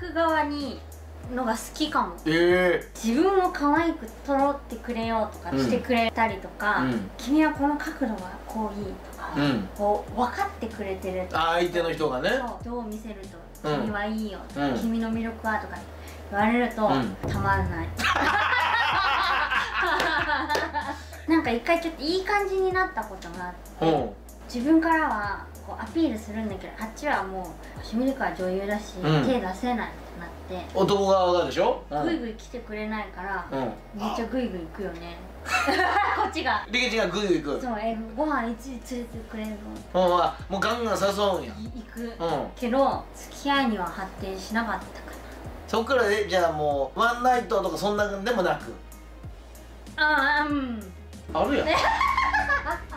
く側にのが好きかも。 自分を可愛く撮ろってくれようとかしてくれたりとか、君はこの角度がこういいとか、こう分かってくれてるとか、 相手の人がね、 どう見せると君はいいよ、君の魅力はとか言われるとたまんない。なんか一回ちょっといい感じになったことがあって、自分からはこうアピールするんだけど、あっちはもうシミリカは女優だし、手出せないってなって、 男側がでしょ、 グイグイ来てくれないから、めっちゃグイグイ行くよね。こっちがリケちゃんがグイグイ行く。 そう、ご飯いつ連れてくれるの。 もうガンガン誘うんや。 行くけど付き合いには発展しなかったかな。 そっからじゃあもうワンナイトとかそんなんでもなく。 あるやん。